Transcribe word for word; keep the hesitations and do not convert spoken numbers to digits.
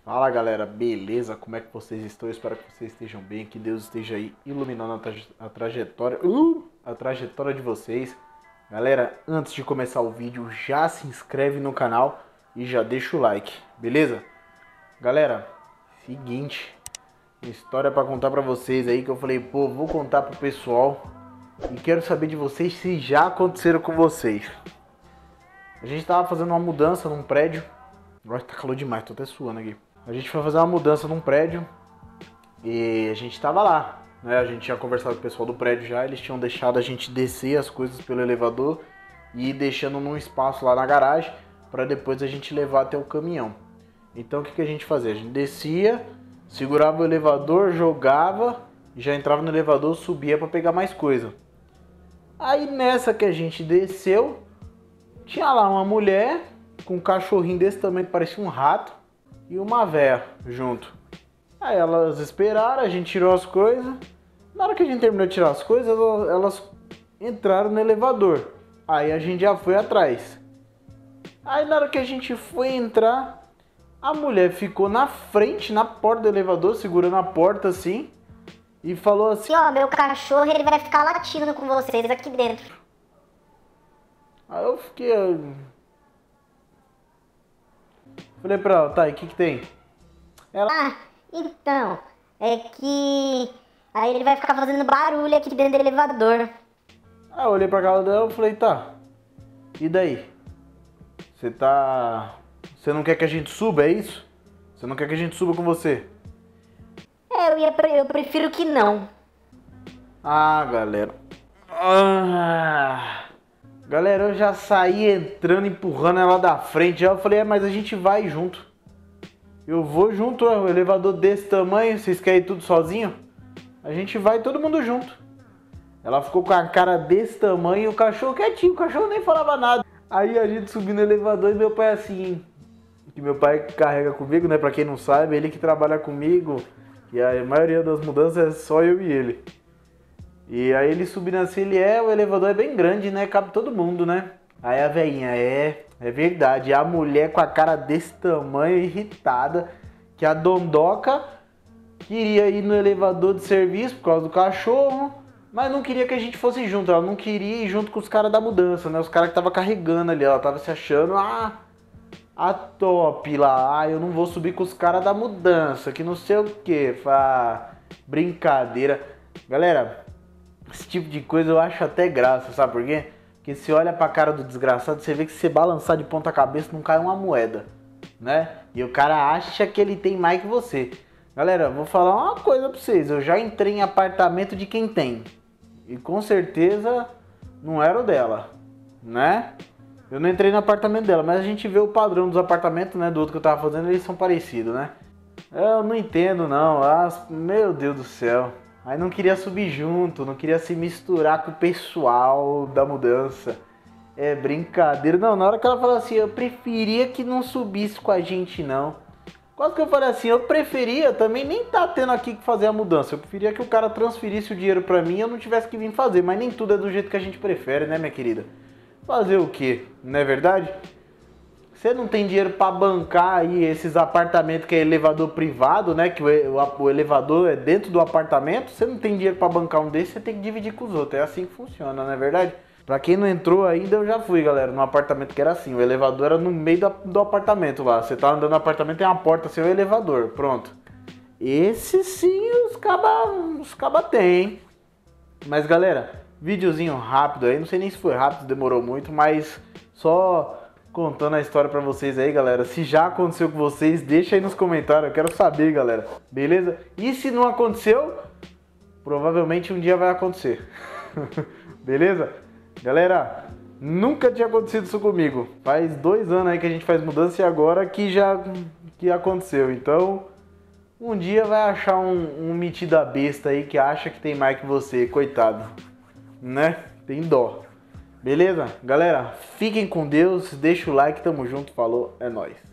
Fala galera, beleza? Como é que vocês estão? Eu espero que vocês estejam bem, que Deus esteja aí iluminando a, traje a trajetória, uh, a trajetória de vocês. Galera, antes de começar o vídeo, já se inscreve no canal e já deixa o like, beleza? Galera, seguinte, uma história para contar para vocês aí que eu falei, pô, vou contar pro pessoal e quero saber de vocês se já aconteceram com vocês. A gente tava fazendo uma mudança num prédio. Nossa, tá calor demais, tô até suando aqui. A gente foi fazer uma mudança num prédio e a gente tava lá, né? A gente tinha conversado com o pessoal do prédio já, eles tinham deixado a gente descer as coisas pelo elevador e ir deixando num espaço lá na garagem para depois a gente levar até o caminhão. Então o que, que a gente fazia? A gente descia, segurava o elevador, jogava, já entrava no elevador, subia para pegar mais coisa. Aí nessa que a gente desceu, tinha lá uma mulher com um cachorrinho desse tamanho que parecia um rato e uma véia junto. Aí elas esperaram, a gente tirou as coisas. Na hora que a gente terminou de tirar as coisas, elas entraram no elevador. Aí a gente já foi atrás. Aí na hora que a gente foi entrar, a mulher ficou na frente, na porta do elevador, segurando a porta assim, e falou assim: ó, meu cachorro ele vai ficar latindo com vocês aqui dentro. Aí eu fiquei... Falei pra ela, tá, e o que que tem? Ela... Ah, então, é que... Aí ele vai ficar fazendo barulho aqui dentro do elevador. Aí eu olhei pra cara dela e falei, tá, e daí? Você tá... Você não quer que a gente suba, é isso? Você não quer que a gente suba com você? É, eu, ia, eu prefiro que não. Ah, galera. Ah... Galera, eu já saí entrando, empurrando ela da frente. Já eu falei, é, mas a gente vai junto. Eu vou junto, o elevador desse tamanho, vocês querem ir tudo sozinho? A gente vai todo mundo junto. Ela ficou com a cara desse tamanho e o cachorro quietinho, o cachorro nem falava nada. Aí a gente subiu no elevador e meu pai assim, que meu pai carrega comigo, né? Pra quem não sabe, ele que trabalha comigo. E a maioria das mudanças é só eu e ele. E aí ele subindo assim, ele é, o elevador é bem grande, né? Cabe todo mundo, né? Aí a velhinha, é, é verdade. E a mulher com a cara desse tamanho, irritada, que a dondoca queria ir no elevador de serviço por causa do cachorro, mas não queria que a gente fosse junto. Ela não queria ir junto com os caras da mudança, né? Os caras que tava carregando ali, ela tava se achando, ah, a top lá. Ah, eu não vou subir com os caras da mudança, que não sei o que. Ah, brincadeira. Galera, esse tipo de coisa eu acho até graça, sabe por quê? Porque você olha pra cara do desgraçado, você vê que se você balançar de ponta cabeça não cai uma moeda, né? E o cara acha que ele tem mais que você. Galera, vou falar uma coisa pra vocês, eu já entrei em apartamento de quem tem. E com certeza não era o dela, né? Eu não entrei no apartamento dela, mas a gente vê o padrão dos apartamentos, né? Do outro que eu tava fazendo, eles são parecidos, né? Eu não entendo não, as... meu Deus do céu. Aí não queria subir junto, não queria se misturar com o pessoal da mudança. É brincadeira. Não, na hora que ela falou assim, eu preferia que não subisse com a gente não. Quase que eu falei assim, eu preferia também nem tá tendo aqui que fazer a mudança. Eu preferia que o cara transferisse o dinheiro pra mim e eu não tivesse que vir fazer. Mas nem tudo é do jeito que a gente prefere, né, minha querida? Fazer o quê? Não é verdade? Você não tem dinheiro para bancar aí esses apartamentos que é elevador privado, né? Que o, o, o elevador é dentro do apartamento. Você não tem dinheiro para bancar um desses, você tem que dividir com os outros. É assim que funciona, não é verdade? Para quem não entrou ainda, eu já fui, galera, num apartamento que era assim. O elevador era no meio do, do apartamento lá. Você tá andando no apartamento, tem uma porta, seu elevador. Pronto. Esse sim os caba, os caba tem, hein? Mas, galera, videozinho rápido aí. Não sei nem se foi rápido, demorou muito, mas só... contando a história pra vocês aí, galera. Se já aconteceu com vocês, deixa aí nos comentários. Eu quero saber, galera. Beleza? E se não aconteceu, provavelmente um dia vai acontecer. Beleza? Galera, nunca tinha acontecido isso comigo. Faz dois anos aí que a gente faz mudança e agora que já que aconteceu. Então, um dia vai achar um, um metida besta aí que acha que tem mais que você. Coitado. Né? Tem dó. Beleza? Galera, fiquem com Deus, deixa o like, tamo junto, falou, é nóis.